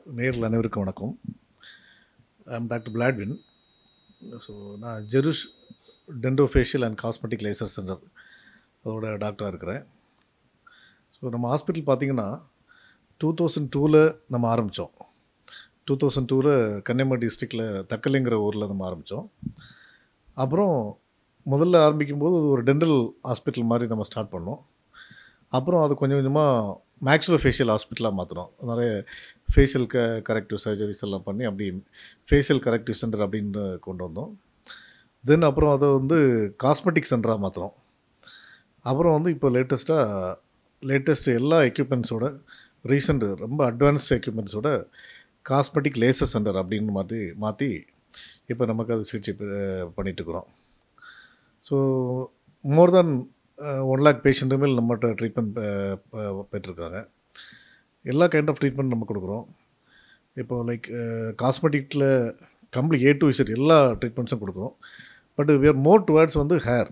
நேரில் அனைவருக்கும் வணக்கம். I'm doctor Bladbin. ஸோ நான் Jerush Dentofacial and cosmetic laser centre அதோட டாக்டராக இருக்கிறேன். ஸோ நம்ம ஹாஸ்பிட்டல் பார்த்திங்கன்னா 2002 நம்ம ஆரம்பித்தோம். 2002 கன்னியாகுமரி டிஸ்ட்ரிக்டில் தக்கலைங்கிற ஊரில் நம்ம ஆரம்பித்தோம். அப்புறம் முதல்ல ஆரம்பிக்கும்போது ஒரு டென்டல் ஹாஸ்பிட்டல் மாதிரி நம்ம ஸ்டார்ட் பண்ணோம். அப்புறம் அது கொஞ்சம் கொஞ்சமாக மேக்ஸிலோஃபேஷியல் ஹாஸ்பிட்டலாக மாற்றினோம். நிறைய ஃபேஷியல் கரெக்டிவ் சர்ஜரிஸ் எல்லாம் பண்ணி அப்படி ஃபேஷியல் கரெக்டிவ் சென்டர் அப்படின்னு கொண்டு வந்தோம். தென் அப்புறம் அதை காஸ்மெட்டிக் சென்டராக மாற்றினோம். அப்புறம் இப்போ லேட்டஸ்ட்டு எல்லா எக்யூப்மெண்ட்ஸோட ரீசெண்ட் ரொம்ப அட்வான்ஸ்ட் எக்யூப்மெண்ட்ஸோட காஸ்மெட்டிக் லேசர் சென்டர் அப்படின்னு மாற்றி இப்போ நமக்கு அது சிகிச்சை பண்ணிகிட்ருக்குறோம். So more than 1 lakh patient மேல் நம்மகிட்ட ட்ரீட்மெண்ட் பெற்றிருக்காங்க. எல்லா கைண்ட் ஆஃப் ட்ரீட்மெண்ட் நம்ம கொடுக்குறோம். இப்போது லைக் காஸ்மெட்டிக்கில் கம்ப்ளீட் A to Z எல்லா ட்ரீட்மெண்ட்ஸும் கொடுக்குறோம். But we are more towards hair,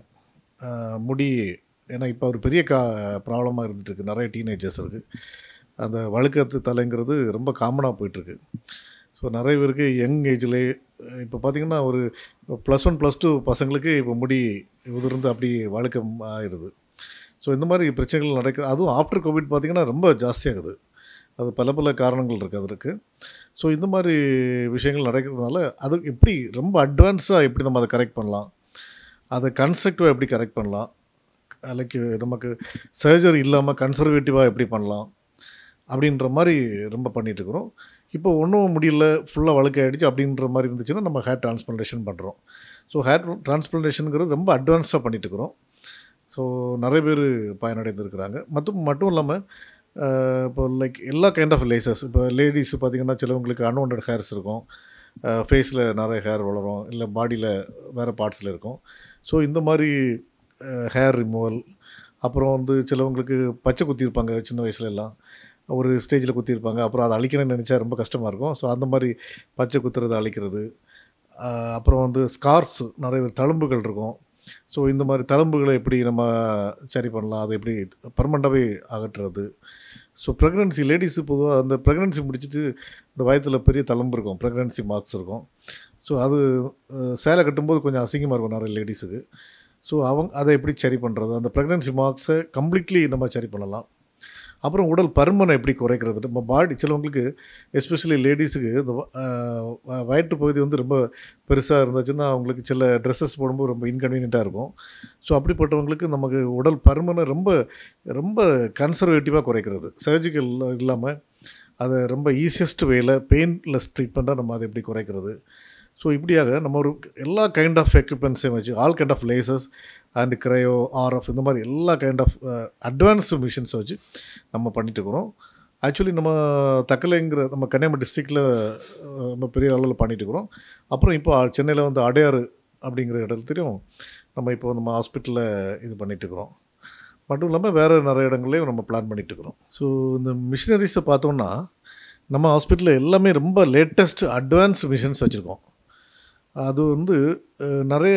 முடி. ஏன்னா இப்போ ஒரு பெரிய ப்ராப்ளமாக இருந்துகிட்ருக்கு. நிறைய டீனேஜர்ஸ் இருக்குது. அந்த வழுக்கத்து தலைங்கிறது ரொம்ப காமனாக போயிட்டுருக்கு. ஸோ நிறைய பேருக்கு யங் ஏஜ்லேயே இப்போ பார்த்திங்கன்னா ஒரு +1 +2 பசங்களுக்கு இப்போ முடி உதிர்ந்து அப்படி வழுக்கம் ஆயிடுது. ஸோ இந்த மாதிரி பிரச்சனைகள் நடக்குது. அதுவும் ஆஃப்டர் கோவிட் பார்த்திங்கன்னா ரொம்ப ஜாஸ்தியாகுது. அது பல காரணங்கள் இருக்குது அதற்கு. ஸோ இந்த மாதிரி விஷயங்கள் நடக்கிறதுனால அது எப்படி ரொம்ப அட்வான்ஸ்டாக எப்படி நம்ம அதை கரெக்ட் பண்ணலாம், அதை கன்ஸ்ட்ரக்டிவாக எப்படி கரெக்ட் பண்ணலாம், லைக் நமக்கு சர்ஜரி இல்லாமல் கன்சர்வேட்டிவாக எப்படி பண்ணலாம் அப்படின்ற மாதிரி ரொம்ப பண்ணிகிட்ருக்குறோம். இப்போ ஒன்றும் முடியல, ஃபுல்லாக வழுக்காயிடுச்சு அப்படின்ற மாதிரி இருந்துச்சுன்னா நம்ம ஹேர் டிரான்ஸ்பிளான்டேஷன் பண்ணுறோம். ஸோ ஹேர் டிரான்ஸ்பிளான்டேஷனுங்கிறது ரொம்ப அட்வான்ஸ்டாக பண்ணிகிட்ருக்குறோம். ஸோ நிறைய பேர் பயனடைந்திருக்கிறாங்க. மட்டும் இல்லாமல் இப்போ லைக் எல்லா கைண்ட் ஆஃப் லேசர்ஸ், இப்போ லேடிஸ் பார்த்திங்கன்னா சிலவங்களுக்கு அன்வான்டட் ஹேர்ஸ் இருக்கும், ஃபேஸில் நிறைய ஹேர் வளரும், இல்லை பாடியில் வேறு பார்ட்ஸில் இருக்கும். ஸோ இந்த மாதிரி ஹேர் ரிமூவல், அப்புறம் சிலவங்களுக்கு பச்சை குத்தியிருப்பாங்க சின்ன வயசுலலாம், ஒரு ஸ்டேஜில் குத்தியிருப்பாங்க, அப்புறம் அதை அழிக்கணும்னு நினச்சா ரொம்ப கஷ்டமாக இருக்கும். ஸோ அந்த மாதிரி பச்சை குத்துறதை அழிக்கிறது. அப்புறம் ஸ்கார்ஸ், நிறைய தழும்புகள் இருக்கும். ஸோ இந்த மாதிரி தழும்புகளை எப்படி நம்ம சரி பண்ணலாம், அதை எப்படி பர்மனெண்ட்டாகவே அகற்றுறது. ஸோ ப்ரெக்னென்சி லேடிஸு பொதுவாக அந்த ப்ரெக்னென்சி முடிச்சுட்டு இந்த வயத்தில் பெரிய தழும்பு இருக்கும், ப்ரெக்னென்சி மார்க்ஸ் இருக்கும். ஸோ அது சேலை கட்டும்போது கொஞ்சம் அசிங்கமாக இருக்கும் நிறைய லேடிஸுக்கு. ஸோ அதை எப்படி சரி பண்ணுறது, அந்த ப்ரெக்னென்சி மார்க்ஸை கம்ப்ளீட்லி நம்ம சரி பண்ணலாம். அப்புறம் உடல் பருமனை எப்படி குறைக்கிறது. நம்ம பாடி சிலவங்களுக்கு எஸ்பெஷலி லேடிஸுக்கு இந்த வயிற்று பகுதி ரொம்ப பெருசாக இருந்துச்சுன்னா அவங்களுக்கு சில ட்ரெஸ்ஸஸ் போடும்போது ரொம்ப இன்கன்வீனியண்ட்டாக இருக்கும். ஸோ அப்படிப்பட்டவங்களுக்கு நமக்கு உடல் பருமனை ரொம்ப ரொம்ப கன்சர்வேட்டிவாக குறைக்கிறது, சர்ஜிக்கல் இல்லாமல் அதை ரொம்ப ஈஸியஸ்ட் வேல பெயின்லெஸ் ட்ரீட்மெண்ட்டாக நம்ம அதை எப்படி குறைக்கிறது. ஸோ இப்படியாக நம்ம ஒரு எல்லா கைண்ட் ஆஃப் எக்யூப்மெண்ட்ஸையும் வச்சு all kind of lasers and cryo, RF, இந்த மாதிரி எல்லா கைண்ட் ஆஃப் அட்வான்ஸ்டு மிஷின்ஸை வச்சு நம்ம பண்ணிட்டுருக்குறோம். ஆக்சுவலி நம்ம தக்கலைங்கிற நம்ம கன்னியாகுமரி டிஸ்ட்ரிக்டில் ரொம்ப பெரிய அளவில் பண்ணிட்டுருக்குறோம். அப்புறம் இப்போ சென்னையில் அடையாறு அப்படிங்கிற இடத்துலையும் நம்ம ஹாஸ்பிட்டலில் இது பண்ணிட்டுருக்குறோம். மட்டும் இல்லாமல் வேறு நிறைய இடங்கள்லையும் நம்ம பிளான் பண்ணிட்டுருக்குறோம். ஸோ இந்த மிஷினரிஸை பார்த்தோன்னா நம்ம ஹாஸ்பிட்டலில் எல்லாமே ரொம்ப லேட்டஸ்ட் அட்வான்ஸ்டு மிஷின்ஸ் வச்சுருக்கோம். அது நிறைய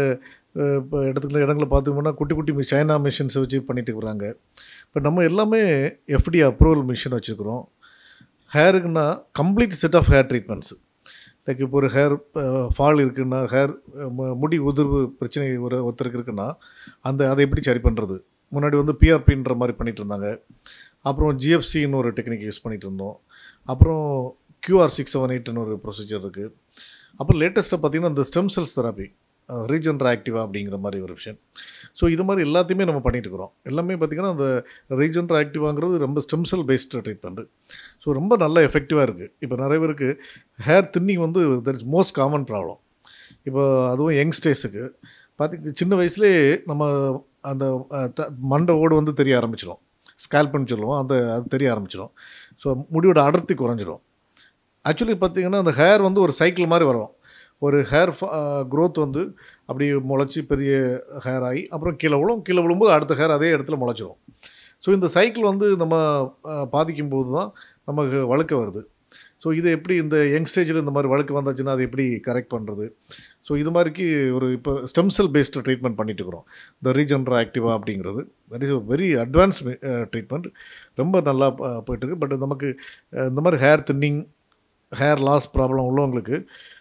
இப்போ இடங்களை பார்த்தோம்னா குட்டி சைனா மிஷின்ஸை வச்சு பண்ணிட்டு இருக்கிறாங்க. இப்போ நம்ம எல்லாமே FDA அப்ரூவல் மிஷின் வச்சுருக்குறோம். ஹேருக்குன்னா complete set of hair treatments. Like இப்போ ஒரு ஹேர் ஃபால் இருக்குன்னா, ஹேர் முடி உதிர்வு பிரச்சனை ஒருத்தருக்கு இருக்குன்னா அதை எப்படி சரி பண்ணுறது. முன்னாடி PRPன்ற மாதிரி பண்ணிகிட்டு இருந்தாங்க. அப்புறம் GFCன்னு ஒரு டெக்னிக் யூஸ் பண்ணிகிட்டு இருந்தோம். அப்புறம் QR678ன்னு ஒரு ப்ரொசீஜர் இருக்குது. அப்புறம் லேட்டஸ்ட்டாக பார்த்திங்கன்னா இந்த ஸ்டெம் செல்ஸ் தெராப்பி, ரீஜென்ட்ராக்டிவா அப்படிங்கிற மாதிரி ஒரு விஷயம். ஸோ இது மாதிரி எல்லாத்தையுமே நம்ம பண்ணிகிட்ருக்குறோம். எல்லாமே பார்த்திங்கன்னா அந்த ரீஜென்ட்ராக்டிவாங்கிறது ரொம்ப stem cell based treatment. So ரொம்ப நல்லா எஃபெக்டிவாக இருக்குது. இப்போ நிறைய பேருக்கு hair thinning that is most common problem. இப்போ அதுவும் யங்ஸ்டர்ஸுக்கு சின்ன வயசுலேயே நம்ம அந்த மண்டை ஓடு தெரிய ஆரம்பிச்சிடும், ஸ்கேல்ப்னு சொல்லுவோம், அது தெரிய ஆரம்பிச்சிடும். ஸோ முடியோட அடர்த்தி குறைஞ்சிடும். ஆக்சுவலி பார்த்திங்கன்னா அந்த ஹேர் ஒரு சைக்கிள் மாதிரி வரும். ஒரு ஹேர் க்ரோத் அப்படி முளைச்சி பெரிய ஹேர் ஆகி அப்புறம் கீழே விழும்போது அடுத்த ஹேர் அதே இடத்துல முளைச்சிடும். ஸோ இந்த சைக்கிள் நம்ம பாதிக்கும்போது தான் நமக்கு வழுக்க வருது. ஸோ இதை எப்படி இந்த யங் ஸ்டேஜில் இந்த மாதிரி வழுக்க வந்தாச்சுன்னா அதை எப்படி கரெக்ட் பண்ணுறது. ஸோ இது மாதிரிக்கு இப்போ ஸ்டெம் செல் பேஸ்டு ட்ரீட்மெண்ட் பண்ணிட்டுருக்குறோம். இந்த ரீஜென்ட்ராக்டிவா அப்படிங்கிறது that is very advanced treatment. ரொம்ப நல்லா போயிட்டுருக்கு. பட் நமக்கு இந்த மாதிரி hair thinning hair loss problem உள்ளவங்களுக்கு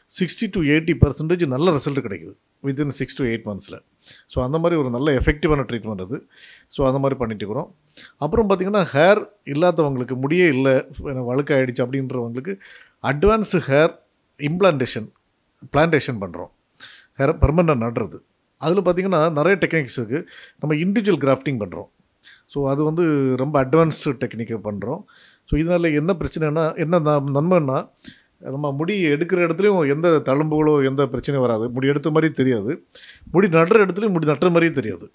60-80% நல்ல ரிசல்ட் கிடைக்குது வித்தின் 6 to 8 monthஸில். ஸோ அந்த மாதிரி ஒரு நல்ல எஃபெக்டிவான ட்ரீட்மெண்ட் அது. ஸோ அந்த மாதிரி பண்ணிட்டு இருக்கிறோம். அப்புறம் பார்த்திங்கன்னா ஹேர் இல்லாதவங்களுக்கு, முடியே இல்லை வழுக்காயிடுச்சு அப்படின்றவங்களுக்கு அட்வான்ஸ்டு ஹேர் பிளான்டேஷன் பண்ணுறோம். ஹேர் பெர்மனன்ட் நடுறது. அதில் பார்த்திங்கன்னா நிறைய டெக்னிக்ஸ் இருக்குது. நம்ம இண்டிவிஜுவல் கிராஃப்டிங் பண்ணுறோம். ஸோ அது வந்து ரொம்ப அட்வான்ஸ்டு டெக்னிக்கை பண்ணுறோம். ஸோ இதனால் என்ன பிரச்சனைனா, என்ன நன்மைன்னா, நம்ம முடி எடுக்கிற இடத்துலையும் எந்த தழும்புகளோ எந்த பிரச்சனையும் வராது. முடி எடுத்த மாதிரி தெரியாது. முடி நடுற இடத்துலையும் முடி நட்டுற மாதிரியே தெரியாது.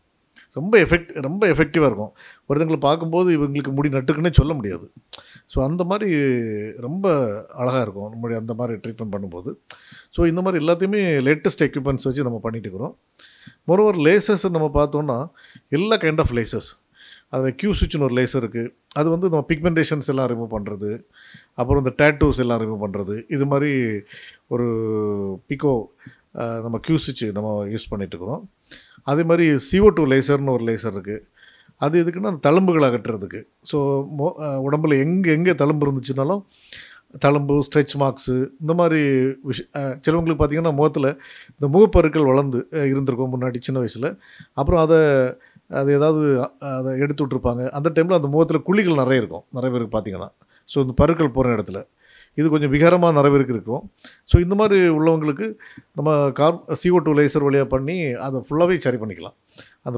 ரொம்ப எஃபெக்டிவாக இருக்கும். ஒருத்தங்களை பார்க்கும்போது இவங்களுக்கு முடி நட்டுக்குன்னே சொல்ல முடியாது. ஸோ அந்த மாதிரி ரொம்ப அழகாக இருக்கும் நம்முடைய அந்த மாதிரி ட்ரீட்மெண்ட் பண்ணும்போது. ஸோ இந்த மாதிரி எல்லாத்தையுமே லேட்டஸ்ட் எக்யூப்மெண்ட்ஸ் வச்சு நம்ம பண்ணிட்டு இருக்கிறோம். மோரோவர் லேசர்ஸ் நம்ம பார்த்தோன்னா எல்லா கைண்ட் ஆஃப் லேசர்ஸ். அதில் கியூ ஸ்விட்ச்னு ஒரு லேசர் இருக்குது. அது வந்து நம்ம பிக்மெண்டேஷன்ஸ் எல்லாம் ரிமூவ் பண்ணுறது, அப்புறம் இந்த டேட்டூஸ் எல்லாம் ரிமூவ் பண்ணுறது, இது மாதிரி ஒரு பிகோ நம்ம கியூ ஸ்விட்ச் நம்ம யூஸ் பண்ணிகிட்ருக்குறோம். அதே மாதிரி CO2 லேசர்னு ஒரு லேசர் இருக்குது. அது எதுக்குன்னா அந்த தழும்புகள் அகற்றுறதுக்கு. ஸோ உடம்புல எங்கே தழும்பு இருந்துச்சுனாலும் தழும்பு, ஸ்ட்ரெச் மார்க்ஸு, இந்த மாதிரி சிலவங்களுக்கு பார்த்திங்கன்னா முகத்தில் இந்த முகப்பருக்கள் வளர்ந்து இருந்திருக்கும் முன்னாடி சின்ன வயசில். அப்புறம் அது ஏதாவது அதை எடுத்து விட்ருப்பாங்க. அந்த டைமில் அந்த முகத்தில் குழிகள் நிறைய இருக்கும் நிறைய பேருக்கு பார்த்திங்கன்னா. ஸோ இந்த பருக்கள் போகிற இடத்துல இது கொஞ்சம் விகாரமாக நிறைய பேருக்கு இருக்கும். ஸோ இந்த மாதிரி உள்ளவங்களுக்கு நம்ம CO2 லேசர் வழியாக பண்ணி அதை ஃபுல்லாகவே சரி பண்ணிக்கலாம். அந்த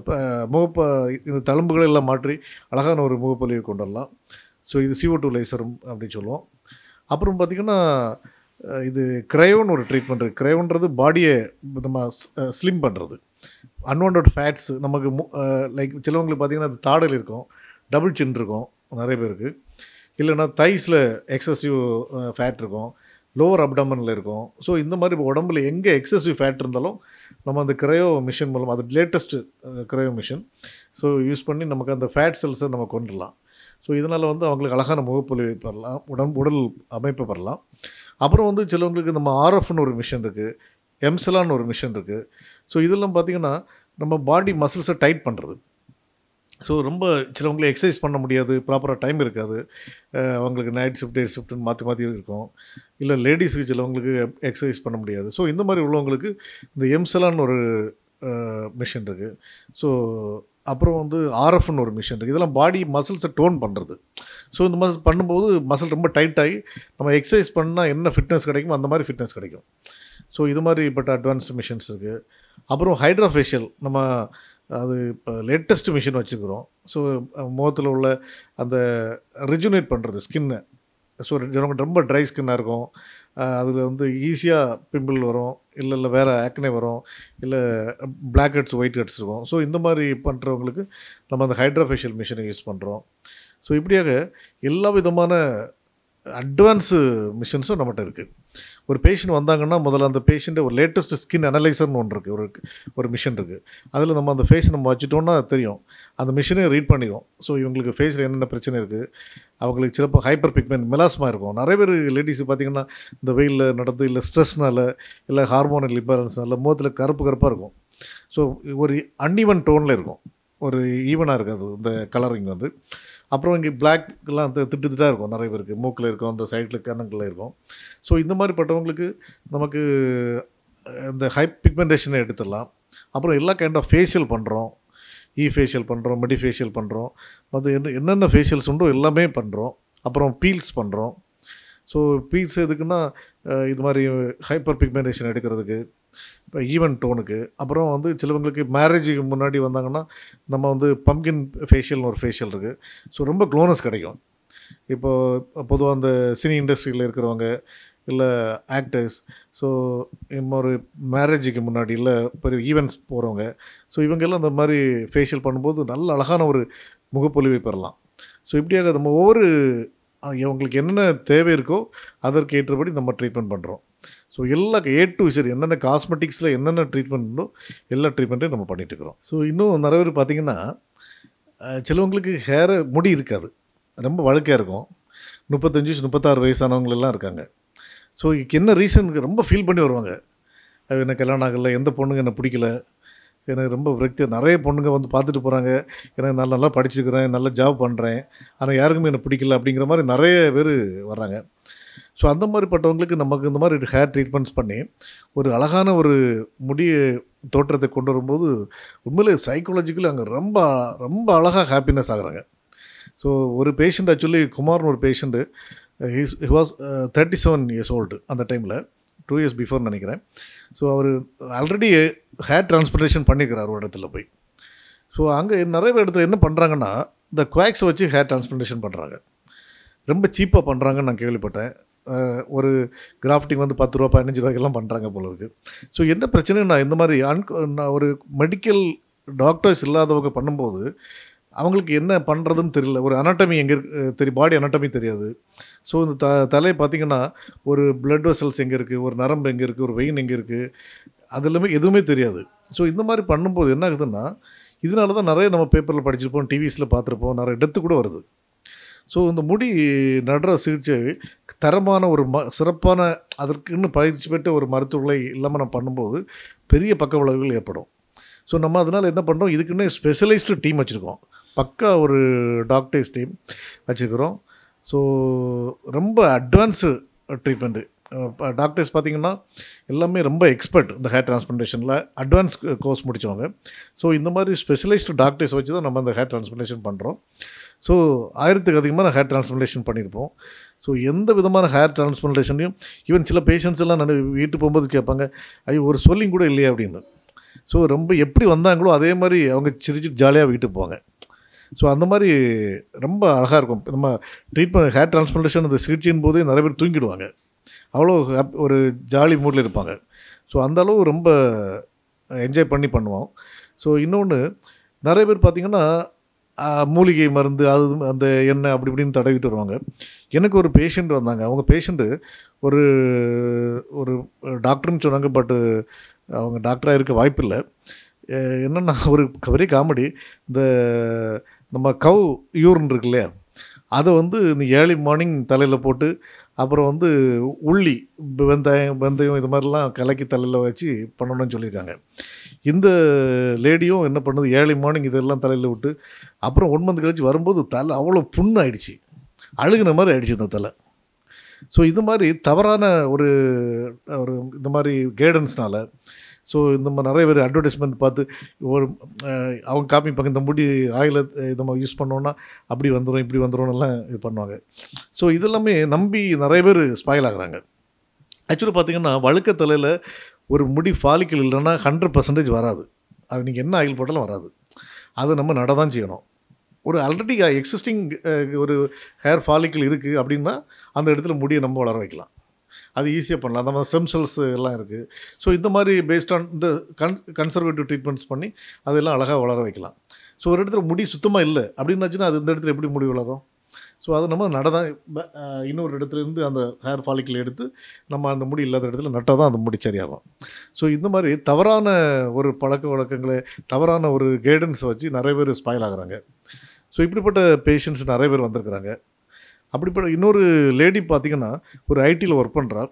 இந்த தழும்புகளை எல்லாம் மாற்றி அழகான ஒரு முகப்பொலிவை கொண்டு வரலாம். ஸோ இது CO2 லேசரும் அப்படின்னு சொல்லுவோம். அப்புறம் பார்த்திங்கன்னா இது க்ரையோன்னு ஒரு ட்ரீட்மெண்ட் இருக்குது. க்ரையோன்றது பாடியை நம்ம ஸ்லிம் பண்ணுறது. அன்வான்ட் ஃபேட்ஸ் நமக்கு லைக் சிலவங்களுக்கு பார்த்திங்கன்னா அது தாடல் இருக்கும், டபுள் சின் இருக்கும் நிறைய பேருக்கு. இல்லைன்னா தைஸில் எக்ஸசிவ் ஃபேட் இருக்கும், லோவர் அப்டமனில் இருக்கும். ஸோ இந்த மாதிரி உடம்புல எங்கே எக்ஸசிவ் ஃபேட் இருந்தாலும் நம்ம அந்த க்ரையோ மிஷின் மூலம், அது latest cryo machine, so use பண்ணி நமக்கு அந்த ஃபேட் செல்ஸை நம்ம கொண்டுடலாம். ஸோ இதனால் வந்து அவங்களுக்கு அழகான முகப்பொலிவை பெறலாம், உடல் அமைப்பை பெறலாம். அப்புறம் வந்து சிலவங்களுக்கு நம்ம RFன்னு ஒரு மிஷின் இருக்குது, எம்சலான்னு ஒரு மிஷின் இருக்குது. ஸோ இதெல்லாம் பார்த்திங்கன்னா நம்ம பாடி மசில்ஸை டைட் பண்ணுறது. ஸோ ரொம்ப சிலவங்களை எக்ஸசைஸ் பண்ண முடியாது, ப்ராப்பராக டைம் இருக்காது, அவங்களுக்கு நைட் ஷிஃப்ட் டே ஷிஃப்ட்னு மாற்றி இருக்கும். இல்லை லேடிஸுக்கு சிலவங்களுக்கு எக்ஸசைஸ் பண்ண முடியாது. ஸோ இந்த மாதிரி உள்ளவங்களுக்கு இந்த எம்சலான்னு ஒரு மிஷின் இருக்குது. ஸோ அப்புறம் வந்து RFன்னு ஒரு மிஷின் இருக்குது. இதெல்லாம் பாடி மசில்ஸை டோன் பண்ணுறது. ஸோ இந்த மாதிரி பண்ணும்போது மசில் ரொம்ப டைட்டாகி நம்ம எக்ஸசைஸ் பண்ணால் என்ன ஃபிட்னஸ் கிடைக்குமோ அந்த மாதிரி ஃபிட்னஸ் கிடைக்கும். ஸோ இது மாதிரிப்பட்ட அட்வான்ஸ்டு மிஷின்ஸ் இருக்குது. அப்புறம் ஹைட்ராஃபேஷியல் நம்ம அது இப்போ லேட்டஸ்ட் மிஷின் வச்சுக்கிறோம். ஸோ முகத்தில் உள்ள அந்த ரிஜுனேட் பண்ணுறது ஸ்கின்னை. ஸோ ரொம்ப ட்ரை ஸ்கின்னாக இருக்கும், அதில் வந்து ஈஸியாக பிம்பிள் வரும், இல்லை வேறு ஆக்னே வரும், இல்லை பிளாக் ஹெட்ஸ் ஒயிட் ஹெட்ஸ் இருக்கும். ஸோ இந்த மாதிரி பண்ணுறவங்களுக்கு நம்ம அந்த ஹைட்ராஃபேஷியல் மிஷினை யூஸ் பண்ணுறோம். ஸோ இப்படியாக எல்லா விதமான அட்வான்ஸு மிஷின்ஸும் நம்மகிட்ட இருக்குது. ஒரு பேஷண்ட் வந்தாங்கன்னா முதல்ல அந்த பேஷண்ட்டை ஒரு லேட்டஸ்ட் ஸ்கின் அனலைசர்னு ஒன்று இருக்குது, ஒரு மிஷின் இருக்குது. அதில் நம்ம அந்த ஃபேஸ் நம்ம வச்சுட்டோன்னா தெரியும், அந்த மிஷினே ரீட் பண்ணிடும். ஸோ இவங்களுக்கு ஃபேஸில் என்னென்ன பிரச்சனை இருக்குது, அவங்களுக்கு சிலப்போ ஹைப்பர் பிக்மெண்ட் மெலாஸ்மா இருக்கும். நிறைய பேர் லேடிஸு பார்த்திங்கன்னா இந்த வெயிலில் நடந்து, இல்லை ஸ்ட்ரெஸ்னால், இல்லை ஹார்மோனல் இம்பேலன்ஸ்னால முகத்தில் கருப்பாக இருக்கும். ஸோ ஒரு அன்ஈவன் டோனில் இருக்கும், ஒரு ஈவனாக இருக்காது இந்த கலரிங் வந்து. அப்புறம் இங்கே பிளாக்லாம் திட்டாக இருக்கும் நிறைய பேருக்கு, மூக்கில் இருக்கும், அந்த சைடில் கண்ணங்களில் இருக்கும். ஸோ இந்த மாதிரி பட்டவங்களுக்கு நமக்கு இந்த ஹை பிக்மெண்டேஷனை எடுத்துடலாம். அப்புறம் எல்லா கைண்ட் ஆஃப் ஃபேஷியல் பண்ணுறோம், ஃபேஷியல் பண்ணுறோம், மெடிஃபேஷியல் பண்ணுறோம், மற்ற என்னென்ன ஃபேஷியல்ஸ் உண்டோ எல்லாமே பண்ணுறோம். அப்புறம் பீல்ஸ் பண்ணுறோம். ஸோ பீல்ஸ் எதுக்குன்னா இது மாதிரி ஹைப்பர் பிக்மெண்டேஷன் எடுக்கிறதுக்கு, இப்போ ஈவன் டோனுக்கு. அப்புறம் வந்து சிலவங்களுக்கு மேரேஜுக்கு முன்னாடி வந்தாங்கன்னா நம்ம வந்து பம்கின் ஃபேஷியல்னு ஒரு ஃபேஷியல் இருக்குது. ஸோ ரொம்ப க்ளோனஸ் கிடைக்கும். இப்போது பொதுவாக அந்த சினி இண்டஸ்ட்ரியில் இருக்கிறவங்க, இல்லை ஆக்டர்ஸ், ஸோ ஒரு மேரேஜுக்கு முன்னாடி, இல்லை பெரிய ஈவெண்ட்ஸ் போகிறவங்க, ஸோ இவங்கெல்லாம் இந்த மாதிரி ஃபேஷியல் பண்ணும்போது நல்ல அழகான ஒரு முகப்பொலிவை பெறலாம். ஸோ இப்படியாக நம்ம ஒவ்வொரு இவங்களுக்கு என்னென்ன தேவை இருக்கோ அதற்கு ஏற்றபடி நம்ம ட்ரீட்மெண்ட் பண்ணுறோம். ஸோ எல்லா A to Z என்னென்ன காஸ்மெட்டிக்ஸில் என்னென்ன ட்ரீட்மெண்ட் உண்டோ எல்லா ட்ரீட்மெண்ட்டையும் நம்ம பண்ணிகிட்ருக்குறோம். ஸோ இன்னும் நிறைய பேர் பார்த்திங்கன்னா சிலவங்களுக்கு முடி இருக்காது, ரொம்ப வழுக்கையாக இருக்கும். 35-36 வயசானவங்களெல்லாம் இருக்காங்க. ஸோ என்ன ரீசனுக்கு ரொம்ப ஃபீல் பண்ணி வருவாங்க, எனக்கு கல்யாணம் ஆகலை, எந்த பொண்ணுங்க என்னை பிடிக்கல, எனக்கு ரொம்ப விரக்தி. நிறைய பொண்ணுங்க வந்து பார்த்துட்டு போகிறாங்க, எனக்கு நல்லா படிச்சுக்கிறேன், நல்லா ஜாப் பண்ணுறேன், ஆனால் யாருக்குமே என்னை பிடிக்கல அப்படிங்கிற மாதிரி நிறைய பேர் வர்றாங்க. ஸோ அந்த மாதிரிப்பட்டவங்களுக்கு நமக்கு இந்த மாதிரி ஹேர் ட்ரீட்மெண்ட்ஸ் பண்ணி ஒரு அழகான ஒரு முடி தோற்றத்தை கொண்டு வரும்போது உண்மையிலே சைக்காலஜிக்கலி அங்கே ரொம்ப ரொம்ப அழகாக ஹாப்பினஸ் ஆகுறாங்க. ஸோ ஒரு பேஷண்ட் ஆக்சுவலி குமார்னு ஒரு patient he was 37 years old அந்த டைமில், 2 இயர்ஸ் பிஃபோர் நினைக்கிறேன். ஸோ அவர் ஆல்ரெடி ஹேர் டிரான்ஸ்பிளேஷன் பண்ணிக்கிறார் ஒரு இடத்துல போய். ஸோ அங்கே நிறைய இடத்துல என்ன பண்ணுறாங்கன்னா இந்த குவாக்ஸை வச்சு ஹேர் டிரான்ஸ்பிளேஷன் பண்ணுறாங்க. ரொம்ப சீப்பாக பண்ணுறாங்கன்னு நான் கேள்விப்பட்டேன். ஒரு கிராஃப்டிங் வந்து 10 ரூபா 15 ரூபாய்க்கெல்லாம் பண்ணுறாங்க போல இருக்குது. ஸோ என்ன பிரச்சனைன்னா இந்த மாதிரி நான் ஒரு மெடிக்கல் டாக்டர்ஸ் இல்லாதவங்க பண்ணும்போது அவங்களுக்கு என்ன பண்ணுறதுன்னு தெரியல. ஒரு அனாட்டமி எங்கே இருக்கு பாடி அனாட்டமி தெரியாது. ஸோ இந்த தலையை பார்த்திங்கன்னா ஒரு பிளட் வெசல்ஸ் எங்கே இருக்குது, ஒரு நரம்பு எங்கே இருக்குது, ஒரு வெயின் எங்கே இருக்குது, அது எல்லாமே எதுவுமே தெரியாது. ஸோ இந்த மாதிரி பண்ணும்போது என்ன ஆகுதுன்னா இதனால தான் நிறைய நம்ம பேப்பரில் படிச்சிருப்போம், டிவிஸில் பார்த்துருப்போம், நிறைய டெத்து கூட வருது. ஸோ இந்த முடி நடுற சிகிச்சை தரமான ஒரு சிறப்பான அதற்குன்னு பயிற்சி பெற்ற ஒரு மருத்துவர்களை இல்லாமல் நம்ம பண்ணும்போது பெரிய பக்க விளைவுகள் ஏற்படும். ஸோ நம்ம அதனால் என்ன பண்ணுறோம், இதுக்குன்னே ஸ்பெஷலைஸ்டு டீம் வச்சுருக்கோம். பக்கா ஒரு டாக்டர்ஸ் டீம் வச்சுருக்கிறோம். ஸோ ரொம்ப அட்வான்ஸு ட்ரீட்மெண்ட்டு டாக்டர்ஸ் பார்த்திங்கன்னா எல்லாமே ரொம்ப எக்ஸ்பர்ட் இந்த ஹேர் டிரான்ஸ்பிளேஷனில் அட்வான்ஸ் கோர்ஸ் முடித்தவங்க. ஸோ இந்த மாதிரி ஸ்பெஷலைஸ்டு டாக்டர்ஸ் வச்சு தான் நம்ம அந்த ஹேர் டிரான்ஸ்பிளேஷன் பண்ணுறோம். ஸோ 1000க்கு அதிகமாக ஹேர் டிரான்ஸ்பிளேஷன் பண்ணியிருப்போம். ஸோ எந்த விதமான ஹேர் டிரான்ஸ்பிளேஷனையும் ஈவன் சில பேஷண்ட்ஸ் எல்லாம் நான் வீட்டுக்கு போகும்போது கேட்பாங்க, ஐயோ ஒரு சொல்லிங் கூட இல்லையா அப்படின்னு. ஸோ ரொம்ப எப்படி வந்தாங்களோ அதே மாதிரி அவங்க சிரிச்சிட்டு ஜாலியாக வீட்டுக்கு போவாங்க. ஸோ அந்த மாதிரி ரொம்ப அழகாக இருக்கும். நம்ம ட்ரீட்மெண்ட் ஹேர் டிரான்ஸ்பிளேஷன் அந்த சிகிச்சையின் போதே நிறைய பேர் தூங்கிடுவாங்க, அவ்வளோ ஒரு ஜாலி மூடில் இருப்பாங்க. ஸோ அந்தளவு ரொம்ப என்ஜாய் பண்ணி பண்ணுவோம். ஸோ இன்னொன்று நிறைய பேர் பார்த்திங்கன்னா மூலிகை மருந்து அது அந்த எண்ணெய் அப்படி இப்படின்னு தடவிட்டு வருவாங்க. எனக்கு ஒரு பேஷண்ட் வந்தாங்க. அவங்க பேஷண்ட்டு ஒரு ஒரு டாக்டர்னு சொன்னாங்க, பட்டு அவங்க டாக்டராக இருக்க வாய்ப்பில்லை. என்னென்னா ஒரு பெரிய காமெடி, இந்த நம்ம கவ் யூரின் இருக்கு இல்லையா, அதை வந்து இந்த ஏர்லி மார்னிங் தலையில் போட்டு அப்புறம் வந்து உள்ளி வெந்தயம் இது மாதிரிலாம் கலக்கி தலையில் வச்சு பண்ணணும்னு சொல்லியிருக்காங்க. இந்த லேடியும் என்ன பண்ணுது, ஏர்லி மார்னிங் இதெல்லாம் தலையில் விட்டு அப்புறம் 1 மந்த் கழிச்சு வரும்போது தலை அவ்வளோ புண்ணு ஆயிடுச்சு, அழுகுன மாதிரி ஆயிடுச்சு இந்த தலை. ஸோ இது மாதிரி தவறான ஒரு ஒரு இந்த மாதிரி கைடன்ஸ்னால ஸோ இந்த மாதிரி நிறைய பேர் அட்வர்டைஸ்மெண்ட் பார்த்து ஒரு அவங்க காமிப்பாங்க, இந்த முடி ஆயிலை இதை நம்ம யூஸ் பண்ணோன்னா அப்படி வந்துடும் இப்படி வந்துடும்லாம் இது பண்ணுவாங்க. ஸோ இதெல்லாமே நம்பி நிறைய பேர் ஸ்பாயில் ஆகுறாங்க. ஆக்சுவலி பார்த்திங்கன்னா வழுக்க தலையில் ஒரு முடி ஃபாலிக்கல் இல்லைன்னா 100% வராது. அது நீங்கள் என்ன ஆயில் போட்டாலும் வராது. அதை நம்ம நட தான் செய்யணும். ஒரு ஆல்ரெடி எக்ஸிஸ்டிங் ஒரு ஹேர் ஃபாலிக்கல் இருக்குது அப்படின்னா அந்த இடத்துல முடியை நம்ம வளர வைக்கலாம். அது ஈஸியாக பண்ணலாம். அந்த மாதிரி ஸ்டெம் செல்ஸ் எல்லாம் இருக்குது. ஸோ இந்த மாதிரி பேஸ்ட் ஆன் இந்த கன்சர்வேட்டிவ் ட்ரீட்மெண்ட்ஸ் பண்ணி அதெல்லாம் அழகாக வளர வைக்கலாம். ஸோ ஒரு இடத்துல முடி சுத்தமாக இல்லை அப்படின்னாச்சுன்னா அது இந்த இடத்துல எப்படி முடி வளரும்? ஸோ அதை நம்ம நடதான் இன்னொரு இடத்துலேருந்து அந்த ஹேர் ஃபாலிக்கல் எடுத்து நம்ம அந்த முடி இல்லாத இடத்துல நட்டால் தான் அந்த முடி சரியாகும். ஸோ இந்த மாதிரி தவறான ஒரு பழக்க வழக்கங்களை தவறான ஒரு கைடன்ஸை வச்சு நிறைய பேர் ஸ்பாயில் ஆகுறாங்க. ஸோ இப்படிப்பட்ட பேஷண்ட்ஸ் நிறைய பேர் வந்திருக்கிறாங்க. அப்படிப்பட்ட இன்னொரு லேடி பார்த்திங்கன்னா ஒரு ஐடியில் ஒர்க் பண்ணுறாள்.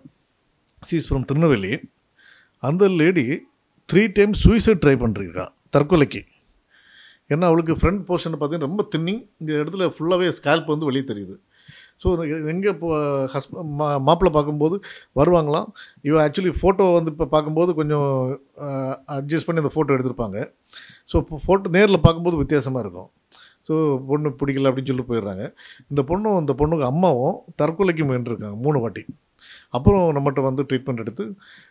She is from Tirunelveli. அந்த லேடி 3 டைம்ஸ் சூசைட் ட்ரை பண்ணிருக்கா, தற்கொலைக்கு. ஏன்னா அவளுக்கு ஃப்ரண்ட் போர்ஷன் பார்த்திங்கன்னா ரொம்ப தின்னிங், இந்த இடத்துல ஃபுல்லாகவே ஸ்கேல்ப் வந்து வெளியே தெரியுது. ஸோ எங்கே இப்போ மாப்பிள்ளை பார்க்கும்போது வருவாங்களாம், இவ ஆக்சுவலி ஃபோட்டோ வந்து இப்போ பார்க்கும்போது கொஞ்சம் அட்ஜஸ்ட் பண்ணி அந்த ஃபோட்டோ எடுத்திருப்பாங்க. ஸோ இப்போ ஃபோட்டோ நேரில் பார்க்கும்போது வித்தியாசமாக இருக்கும். ஸோ பொண்ணு பிடிக்கல அப்படின்னு சொல்லிட்டு போயிடுறாங்க. இந்த பொண்ணுக்கு அம்மாவும் தற்கொலைக்கு முயன்றிருக்காங்க 3 வாட்டி. அப்புறம் நம்மகிட்ட வந்து ட்ரீட்மெண்ட் எடுத்து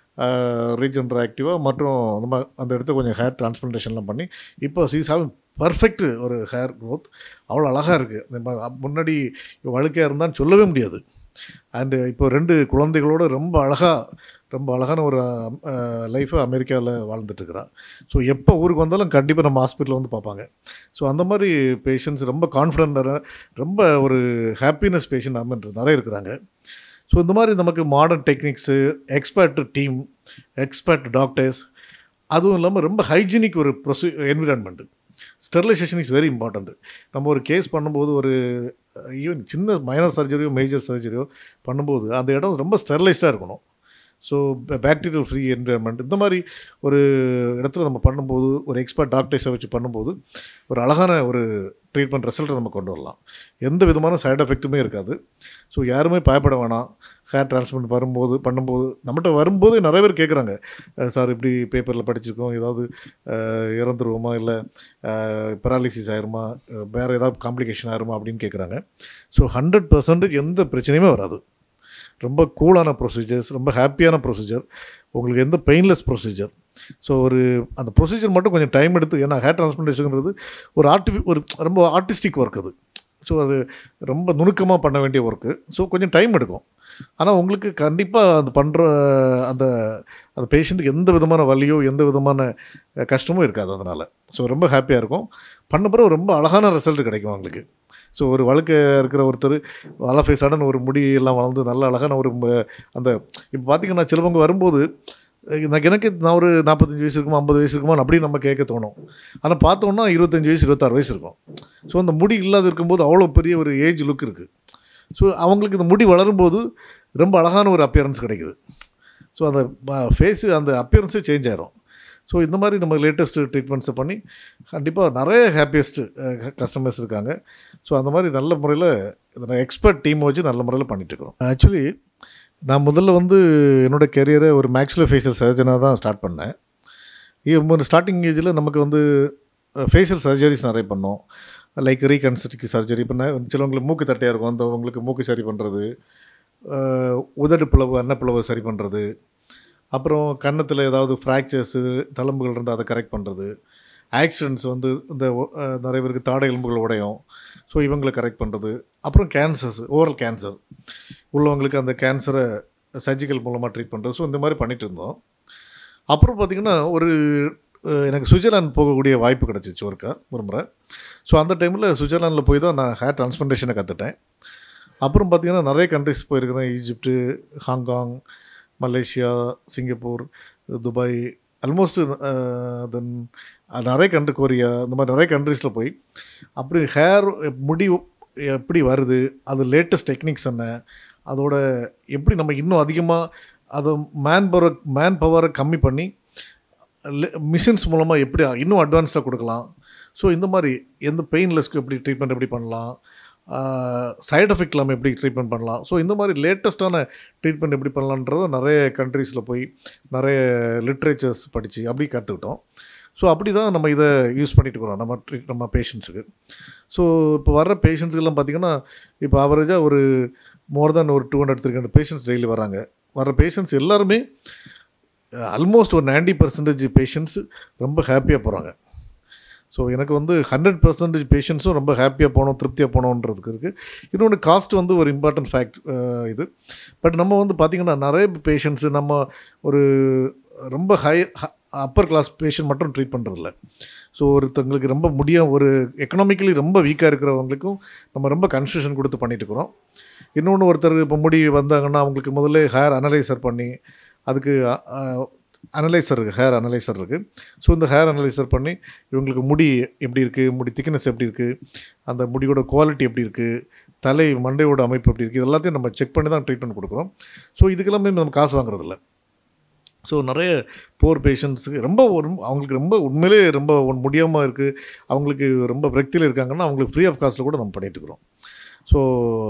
ரீஜென்டர் ஆக்டிவாக மற்றும் நம்ம அந்த இடத்த கொஞ்சம் ஹேர் டிரான்ஸ்பிளேஷன்லாம் பண்ணி இப்போ சீஸ் ஹேவிங் பர்ஃபெக்ட் ஒரு ஹேர் க்ரோத். அவ்வளோ அழகாக இருக்குது. முன்னாடி வழுக்கையாக இருந்தான்னு சொல்லவே முடியாது. அண்டு இப்போ 2 குழந்தைகளோடு ரொம்ப அழகான ஒரு லைஃப்பை அமெரிக்காவில் வாழ்ந்துட்டுருக்கிறான். ஸோ எப்போ ஊருக்கு வந்தாலும் கண்டிப்பாக நம்ம ஹாஸ்பிட்டலில் வந்து பார்ப்பாங்க. ஸோ அந்த மாதிரி பேஷண்ட்ஸ் ரொம்ப கான்ஃபிடென்ட்டாக ரொம்ப ஒரு ஹாப்பினஸ் பேஷண்ட் அம்மன்றது நிறைய இருக்கிறாங்க. ஸோ இந்த மாதிரி நமக்கு modern techniques, expert team, expert doctors, அதுவும் இல்லாமல் ரொம்ப ஹைஜீனிக் ஒரு environment. Sterilisation is very important. நம்ம ஒரு கேஸ் பண்ணும்போது ஒரு ஈவன் சின்ன மைனர் சர்ஜரியோ மேஜர் சர்ஜரியோ பண்ணும்போது அந்த இடம் ரொம்ப ஸ்டெரிலைஸ்டாக இருக்கணும். ஸோ பாக்டீரியல் ஃப்ரீ என்விரான்மெண்ட் இந்த மாதிரி ஒரு இடத்துல நம்ம பண்ணும்போது ஒரு எக்ஸ்பர்ட் டாக்டர்ஸை வச்சு பண்ணும்போது ஒரு அழகான ஒரு ட்ரீட்மெண்ட் ரிசல்ட்டை நம்ம கொண்டு வரலாம். எந்த விதமான சைடு எஃபெக்ட்டுமே இருக்காது. ஸோ யாருமே பயப்பட வேணாம். ஹேர் டிரான்ஸ்பிளான்ட் பண்ணும்போது நம்மகிட்ட வரும்போது நிறைய பேர் கேட்குறாங்க, சார் இப்படி பேப்பரில் படிச்சிருக்கோம், ஏதாவது இறந்துருவோமா, இல்லை பெராலிசிஸ் ஆயிருமா, வேறு ஏதாவது காம்ப்ளிகேஷன் ஆயிருமா அப்படின்னு கேட்குறாங்க. ஸோ 100% எந்த பிரச்சனையுமே வராது. ரொம்ப கூலான ப்ரொசீஜர்ஸ், ரொம்ப ஹாப்பியான ப்ரொசீஜர், உங்களுக்கு எந்த பெயின்லெஸ் ப்ரொசீஜர். ஸோ அந்த ப்ரொசீஜர் மட்டும் கொஞ்சம் டைம் எடுத்து, ஏன்னா ஹேர் டிரான்ஸ்பிளான்டேஷன்ங்கிறது ஒரு ரொம்ப ஆர்டிஸ்டிக் ஒர்க் அது. ஸோ அது ரொம்ப நுணுக்கமாக பண்ண வேண்டிய ஒர்க்கு. ஸோ கொஞ்சம் டைம் எடுக்கும். ஆனால் உங்களுக்கு கண்டிப்பாக அது பண்ணுற அந்த அந்த பேஷண்ட்டுக்கு எந்த விதமான வலியோ எந்த விதமான கஷ்டமும் இருக்காது அதனால். ஸோ ரொம்ப ஹாப்பியாக இருக்கும். பண்ண பிறகு ரொம்ப அழகான ரிசல்ட் கிடைக்கும் அவங்களுக்கு. ஸோ ஒரு வழுக்க இருக்கிற ஒருத்தர் ஆல் ஆஃப் எ சடன் ஒரு முடி எல்லாம் வளர்ந்து நல்ல அழகான அந்த இப்போ பார்த்திங்கன்னா சிலவங்க வரும்போது நான் ஒரு 45 வயசு இருக்குமா 50 வயசு இருக்குமா அப்படி நம்ம கேட்க தோணும். ஆனால் பார்த்தோன்னா 25 வயசு 26 வயசு இருக்கும். ஸோ அந்த முடி இல்லாத இருக்கும்போது அவ்வளோ பெரிய ஒரு ஏஜ் லுக் இருக்குது. ஸோ அவங்களுக்கு இந்த முடி வளரும்போது ரொம்ப அழகான ஒரு அப்பியரன்ஸ் கிடைக்குது. ஸோ அந்த ஃபேஸு அந்த அப்பியரன்ஸே சேஞ்ச் ஆகிரும். ஸோ இந்த மாதிரி நம்ம லேட்டஸ்ட்டு ட்ரீட்மெண்ட்ஸை பண்ணி கண்டிப்பாக நிறைய ஹாப்பியஸ்ட்டு கஸ்டமர்ஸ் இருக்காங்க. ஸோ அந்த மாதிரி நல்ல முறையில் இதை எக்ஸ்பர்ட் டீம் வச்சு நல்ல முறையில் பண்ணிகிட்ருக்குறோம். ஆக்சுவலி நான் முதல்ல என்னோடய கெரியரை ஒரு மேக்ஸிலோஃபேஷியல் சர்ஜனாக தான் ஸ்டார்ட் பண்ணேன். ஸ்டார்டிங் ஏஜில் நமக்கு ஃபேஷியல் சர்ஜரிஸ் நிறைய பண்ணோம். Like reconstructive surgery. இப்போ சிலவங்களுக்கு மூக்கு தட்டையாக இருக்கும், அவங்களுக்கு மூக்கு சரி பண்ணுறது, உதடு பிளவு அன்னப்பிளவு சரி பண்ணுறது, அப்புறம் கன்னத்தில் ஏதாவது ஃப்ராக்சர்ஸு தழும்புகள் இருந்தால் அதை கரெக்ட் பண்ணுறது, ஆக்சிடென்ட்ஸ் இந்த நிறைய பேருக்கு தாடை எலும்புகள் உடையும், ஸோ இவங்களை கரெக்ட் பண்ணுறது, அப்புறம் கேன்சர்ஸ், ஓரல் கேன்சர் உள்ளவங்களுக்கு அந்த கேன்சரை சர்ஜிக்கல் மூலமாக ட்ரீட் பண்ணுறது. ஸோ இந்த மாதிரி பண்ணிகிட்டு இருந்தோம். அப்புறம் பார்த்திங்கன்னா எனக்கு சுவிட்சர்லாந்து போகக்கூடிய வாய்ப்பு கிடச்சிச்சு ஒரு முறை. ஸோ அந்த டைமில் சுவிட்சர்லாந்தில் போய் தான் நான் ஹேர் டிரான்ஸ்பிளான்டேஷனை கற்றுட்டேன். அப்புறம் பார்த்திங்கன்னா நிறைய கண்ட்ரிஸ் போயிருக்கிறேன். Egypt, Hong Kong, Malaysia, Singapore, Dubai, almost தென் நிறைய கொரியா, இந்த மாதிரி நிறைய கண்ட்ரீஸில் போய் அப்படி முடி எப்படி வருது, அது லேட்டஸ்ட் டெக்னிக்ஸ் என்ன, அதோட எப்படி நம்ம இன்னும் அதிகமாக அதை மேன் பவரை கம்மி பண்ணி மிஷின்ஸ் மூலமாக எப்படி இன்னும் அட்வான்ஸ்டாக கொடுக்கலாம். ஸோ இந்த மாதிரி எந்த பெயின்லெஸ்க்கு எப்படி ட்ரீட்மெண்ட் எப்படி பண்ணலாம், சைட் எஃபெக்ட் இல்லாமல் எப்படி ட்ரீட்மெண்ட் பண்ணலாம், ஸோ இந்த மாதிரி லேட்டஸ்ட்டான ட்ரீட்மெண்ட் எப்படி பண்ணலான்றத நிறைய கண்ட்ரீஸில் போய் நிறைய லிட்ரேச்சர்ஸ் படித்து அப்படி கற்றுக்கிட்டோம். ஸோ அப்படி தான் நம்ம இதை யூஸ் பண்ணிட்டு இருக்கிறோம் நம்ம பேஷண்ட்ஸுக்கு. ஸோ இப்போ வர்ற பேஷண்ட்ஸுக்கெல்லாம் பார்த்திங்கன்னா இப்போ ஆவரேஜாக ஒரு மோர் தேன் ஒரு 200-300 பேஷண்ட்ஸ் டெய்லி வர்ற பேஷண்ட்ஸ் எல்லாருமே ஆல்மோஸ்ட் ஒரு 90% பேஷண்ட்ஸ் ரொம்ப ஹாப்பியாக போகிறாங்க. ஸோ எனக்கு 100% பேஷண்ட்ஸும் ரொம்ப ஹாப்பியாக போகணும், திருப்தியாக போகணுன்றதுக்கு இருக்குது. இன்னொன்று காஸ்ட் ஒரு இம்பார்ட்டன்ட் ஃபேக்ட் இது. பட் நம்ம பார்த்திங்கன்னா நிறைய பேஷண்ட்ஸு நம்ம ஒரு ரொம்ப அப்பர் கிளாஸ் பேஷண்ட் மட்டும் ட்ரீட் பண்ணுறதில்ல. ஸோ ஒருத்தங்களுக்கு ரொம்ப ஒரு எக்கனாமிக்கலி ரொம்ப வீக்காக இருக்கிறவங்களுக்கும் நம்ம ரொம்ப கன்செஷன் கொடுத்து பண்ணிட்டு இருக்கிறோம். இன்னொன்று ஒருத்தர் இப்போ முடி வந்தாங்கன்னா அவங்களுக்கு முதல்ல ஹேர் அனலைசர் பண்ணி அதுக்கு ஹேர் அனலைசர் இருக்குது. ஸோ இந்த ஹேர் அனலைசர் பண்ணி இவங்களுக்கு முடி எப்படி இருக்குது, முடி திக்னஸ் எப்படி இருக்குது, அந்த முடியோட குவாலிட்டி எப்படி இருக்குது, மண்டையோட அமைப்பு எப்படி இருக்குது, இது எல்லாத்தையும் நம்ம செக் பண்ணி தான் ட்ரீட்மெண்ட் கொடுக்குறோம். ஸோ இதுக்கெல்லாமே நம்ம காசு வாங்குறதில்ல. ஸோ நிறைய போர் பேஷண்ட்ஸுக்கு அவங்களுக்கு ரொம்ப உண்மையிலே ரொம்ப முடியாமல் இருக்குது, அவங்களுக்கு ரொம்ப விரக்தியில் இருக்காங்கன்னா அவங்களுக்கு ஃப்ரீ ஆஃப் காஸ்ட்டில் கூட நம்ம பண்ணிட்டுருக்குறோம். ஸோ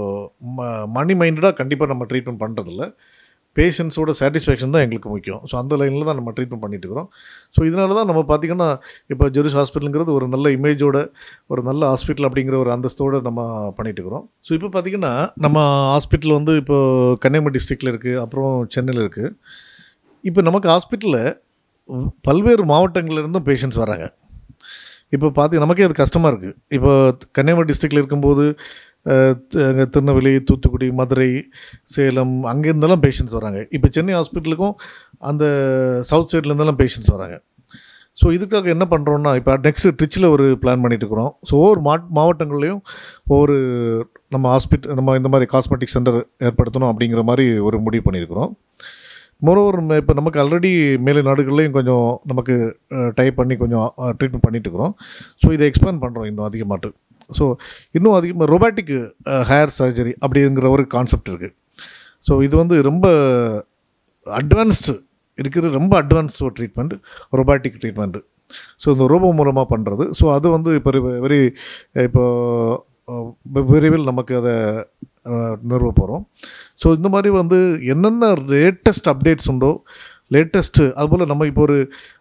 மணி மைண்டடாக கண்டிப்பாக நம்ம ட்ரீட்மெண்ட் பண்ணுறதில்ல. பேஷண்ட்ஸோட சாட்டிஸ்ஃபேக்ஷன் தான் எங்களுக்கு முக்கியம். ஸோ அந்த லைனில் தான் நம்ம ட்ரீட்மெண்ட் பண்ணிட்டுருக்கிறோம். ஸோ இதனால தான் நம்ம பார்த்திங்கன்னா இப்போ ஜெருஷ் ஹாஸ்பிட்டலுங்கிறது ஒரு நல்ல இமேஜோட ஒரு நல்ல ஹாஸ்பிட்டல் அப்படிங்கிற ஒரு அந்தஸ்தோடு நம்ம பண்ணிட்டுருக்கிறோம். ஸோ இப்போ பார்த்திங்கன்னா நம்ம ஹாஸ்பிட்டல் இப்போ கன்னியாகுமரி டிஸ்ட்ரிக்டில் இருக்குது, அப்புறம் சென்னையில் இருக்குது. இப்போ நமக்கு ஹாஸ்பிட்டலில் பல்வேறு மாவட்டங்கள்லேருந்தும் பேஷண்ட்ஸ் வராங்க. இப்போ நமக்கே அது கஷ்டமாக இருக்குது. இப்போ கன்னியாகுமரி டிஸ்ட்ரிக்டில் இருக்கும்போது திருநெல்வேலி, தூத்துக்குடி, மதுரை, சேலம் அங்கேருந்தெல்லாம் பேஷண்ட்ஸ் வராங்க. இப்போ சென்னை ஹாஸ்பிட்டலுக்கும் அந்த சவுத் சைட்லேருந்தெல்லாம் பேஷண்ட்ஸ் வராங்க. ஸோ இதுக்காக என்ன பண்ணுறோன்னா இப்போ நெக்ஸ்ட்டு ட்ரிச்சில் ஒரு பிளான் பண்ணிட்டு இருக்கிறோம். ஸோ ஒவ்வொரு மாவட்டங்கள்லேயும் ஒவ்வொரு நம்ம இந்த மாதிரி காஸ்மெட்டிக் சென்டர் ஏற்படுத்தணும் அப்படிங்கிற மாதிரி ஒரு முடிவு பண்ணியிருக்கிறோம். மோரோவர் இப்போ நமக்கு ஆல்ரெடி மேலே நாடுகள்லேயும் கொஞ்சம் நமக்கு டைப் பண்ணி கொஞ்சம் ட்ரீட்மெண்ட் பண்ணிட்டுருக்குறோம். ஸோ இதை எக்ஸ்பேண்ட் பண்ணுறோம் இன்னும் அதிகமாட்டு. ஸோ இன்னும் அதிகமாக ரொபாட்டிக் ஹேர் சர்ஜரி அப்படிங்கிற ஒரு கான்செப்ட் இருக்குது. ஸோ இது ரொம்ப அட்வான்ஸ்டு ரொம்ப அட்வான்ஸ்டு ஒரு ட்ரீட்மெண்ட், ரொபாட்டிக் ட்ரீட்மெண்ட்டு. ஸோ இந்த ரோபோ மூலமாக பண்ணுறது. ஸோ அது இப்போ விரைவில் நமக்கு அதை நிறுவ போகிறோம். ஸோ இந்த மாதிரி வந்து என்னென்ன லேட்டஸ்ட் அப்டேட்ஸ் உண்டோ, லேட்டஸ்ட்டு அதுபோல் நம்ம இப்போ ஒரு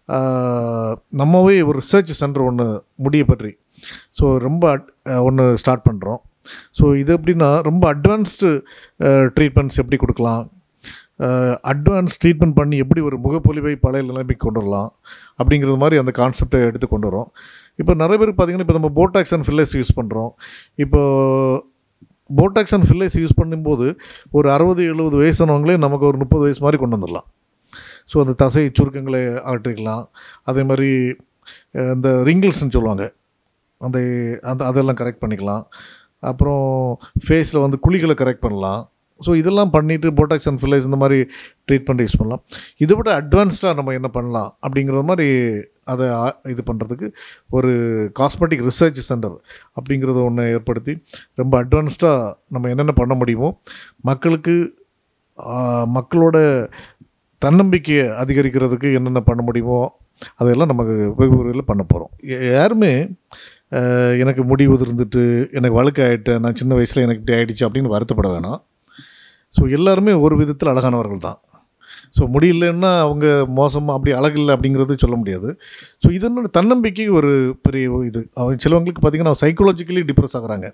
நம்மவே ஒரு ரிசர்ச் சென்டர் ஒன்று முடியை பற்றி ஸோ ரொம்ப ஒன்று ஸ்டார்ட் பண்ணுறோம். ஸோ இது எப்படின்னா ரொம்ப அட்வான்ஸ்டு ட்ரீட்மெண்ட்ஸ் எப்படி கொடுக்கலாம், அட்வான்ஸ் ட்ரீட்மெண்ட் பண்ணி எப்படி ஒரு முகப்பொலிவை பழைய நிலைமைக்கு கொண்டு வரலாம் அப்படிங்கிறது மாதிரி அந்த கான்செப்டை எடுத்து கொண்டு வரோம். இப்போ நிறைய பேருக்கு பார்த்திங்கன்னா இப்போ நம்ம போட்டாக்ஸ் அண்ட் ஃபில்லர்ஸ் யூஸ் பண்ணுறோம். இப்போது போட்டாக்ஸ் அண்ட் ஃபில்லர்ஸ் யூஸ் பண்ணும்போது ஒரு 60-70 வயசானவங்களே நமக்கு ஒரு 30 வயசு மாதிரி கொண்டு வந்துடலாம். ஸோ அந்த தசை சுருக்கங்களை ஆற்றிக்கலாம். அதே மாதிரி இந்த ரிங்கிள்ஸ்ன்னு சொல்லுவாங்க, அந்த அந்த அதெல்லாம் கரெக்ட் பண்ணிக்கலாம். அப்புறம் ஃபேஸில் வந்து குழிகளை கரெக்ட் பண்ணலாம். ஸோ இதெல்லாம் பண்ணிவிட்டு போட்டாக்ஸ் அண்ட் ஃபில்லர்ஸ் இந்த மாதிரி ட்ரீட்மெண்ட் யூஸ் பண்ணலாம். இதை விட அட்வான்ஸ்டாக நம்ம என்ன பண்ணலாம் அப்படிங்கிற மாதிரி அதை இது பண்ணுறதுக்கு ஒரு காஸ்மெட்டிக் ரிசர்ச் சென்டர் அப்படிங்கிறத ஒன்று ஏற்படுத்தி ரொம்ப அட்வான்ஸ்டாக நம்ம என்னென்ன பண்ண முடியுமோ மக்களுக்கு மக்களோட தன்னம்பிக்கையை அதிகரிக்கிறதுக்கு என்னென்ன பண்ண முடியுமோ அதெல்லாம் நமக்கு வெகு விரைவில் பண்ண போகிறோம். யாருமே எனக்கு முடி உதிர்ந்துட்டு எனக்கு வழுக்க ஆகிட்டேன், நான் சின்ன வயசில் எனக்கு இப்படி ஆகிடுச்சு அப்படின்னு வருத்தப்பட வேணாம். ஸோ எல்லாருமே ஒரு விதத்தில் அழகானவர்கள் தான். ஸோ முடியலன்னா அவங்க மோசமாக அப்படி அழகில்லை அப்படிங்கிறது சொல்ல முடியாது. ஸோ இது என்னோட தன்னம்பிக்கை ஒரு பெரிய இது. அவங்க சிலவங்களுக்கு பார்த்திங்கன்னா சைக்காலஜிக்கலி டிப்ரெஸ் ஆகுறாங்க,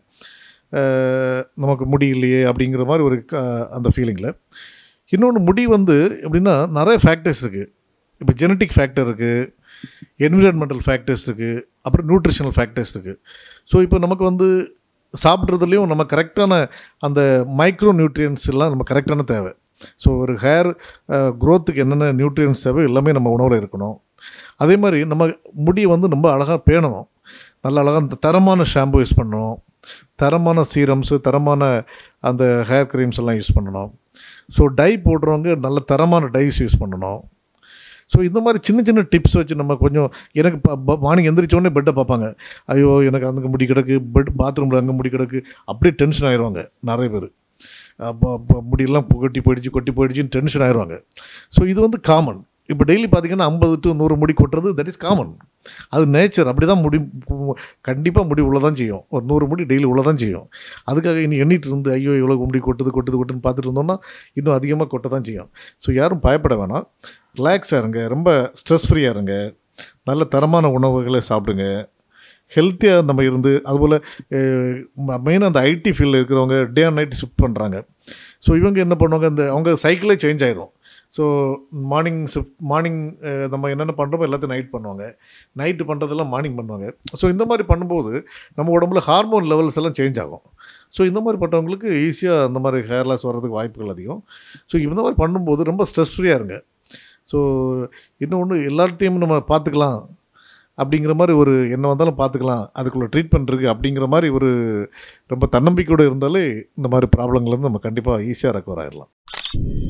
நமக்கு முடியலையே அப்படிங்கிற மாதிரி ஒரு அந்த ஃபீலிங்கில். இன்னொன்று முடி வந்து எப்படின்னா நிறைய ஃபேக்டர்ஸ் இருக்குது. இப்போ ஜெனட்டிக் ஃபேக்டர் இருக்குது, என்விரான்மெண்டல் ஃபேக்டர்ஸ் இருக்குது, அப்புறம் நியூட்ரிஷனல் ஃபேக்டர்ஸ் இருக்குது. ஸோ இப்போ நமக்கு வந்து சாப்பிட்றதுலேயும் நம்ம கரெக்டான அந்த மைக்ரோ நியூட்ரியன்ஸ் எல்லாம் நம்ம கரெக்டான தேவை. ஸோ ஒரு ஹேர் க்ரோத்துக்கு என்னென்ன நியூட்ரியன்ஸ் தேவை எல்லாமே நம்ம உணவில் இருக்கணும். அதே மாதிரி நம்ம முடியை வந்து ரொம்ப அழகாக பேணணும். நல்ல அழகாக தரமான ஷாம்பு யூஸ் பண்ணணும், தரமான சீரம்ஸு, தரமான அந்த ஹேர் க்ரீம்ஸ் எல்லாம் யூஸ் பண்ணணும். ஸோ டை போடுறவங்க நல்ல தரமான டைஸ் யூஸ் பண்ணணும். ஸோ இந்த மாதிரி சின்ன சின்ன டிப்ஸ் வச்சு நம்ம கொஞ்சம் எனக்கு மார்னிங் எந்திரிச்சோடனே பெட்டை பார்ப்பாங்க, ஐயோ எனக்கு அங்கே முடி கிடக்கு, பாத்ரூமில் அங்கே முடி கிடக்கு, அப்படியே டென்ஷன் ஆயிடுவாங்க நிறைய பேர். முடியெல்லாம் கொட்டி போயிடுச்சின்னு டென்ஷன் ஆயிடுவாங்க. ஸோ இது வந்து காமன். இப்போ டெய்லி பார்த்திங்கன்னா 50 to 100 முடி கொட்டுறது தட் இஸ் காமன். அது நேச்சர், அப்படி தான் முடி கண்டிப்பாக முடி உள்ள தான் செய்யும். ஒரு 100 முடி டெய்லி உள்ள தான் செய்யும். அதுக்காக இனி எண்ணிட்டு இருந்து ஐயோ இவ்வளோ முடி கொட்டுதுன்னு பார்த்துட்டு இருந்தோம்னா இன்னும் அதிகமாக கொட்ட தான் செய்யும். ஸோ யாரும் பயப்பட வேணாம், ரிலாக்ஸாக இருங்க, ரொம்ப ஸ்ட்ரெஸ் ஃப்ரீயாக இருங்க, நல்ல தரமான உணவுகளை சாப்பிடுங்க, ஹெல்த்தியாக நம்ம இருந்து. அதுபோல் மெயினாக அந்த ஐடி ஃபீல்டில் இருக்கிறவங்க டே அண்ட் நைட் ஷிஃப்ட் பண்ணுறாங்க. ஸோ இவங்க என்ன பண்ணுவாங்க, இந்த அவங்க சைக்கிளே சேஞ்ச் ஆயிடும். ஸோ மார்னிங் நம்ம என்னென்ன பண்ணுறோமோ எல்லாத்தையும் நைட் பண்ணுவாங்க, நைட்டு பண்ணுறதெல்லாம் மார்னிங் பண்ணுவாங்க. ஸோ இந்த மாதிரி பண்ணும்போது நம்ம உடம்புல ஹார்மோன் லெவல்ஸ் எல்லாம் சேஞ்ச் ஆகும். ஸோ இந்த மாதிரி பட்டவங்களுக்கு ஈஸியாக அந்த மாதிரி ஹேர் லாஸ் வர்றதுக்கு வாய்ப்புகள் அதிகம். ஸோ இந்த மாதிரி பண்ணும்போது ரொம்ப ஸ்ட்ரெஸ் ஃப்ரீயாக இருங்க. ஸோ இன்னொன்று எல்லாத்தையும் நம்ம பார்த்துக்கலாம் அப்படிங்கிற மாதிரி ஒரு என்ன வந்தாலும் பார்த்துக்கலாம், அதுக்குள்ளே ட்ரீட்மெண்ட் இருக்குது அப்படிங்கிற மாதிரி ஒரு ரொம்ப தன்னம்பிக்கையோடு இருந்தாலே இந்த மாதிரி ப்ராப்ளங்கள்லேருந்து நம்ம கண்டிப்பாக ஈஸியாக ரெக்கவர் ஆகிடலாம்.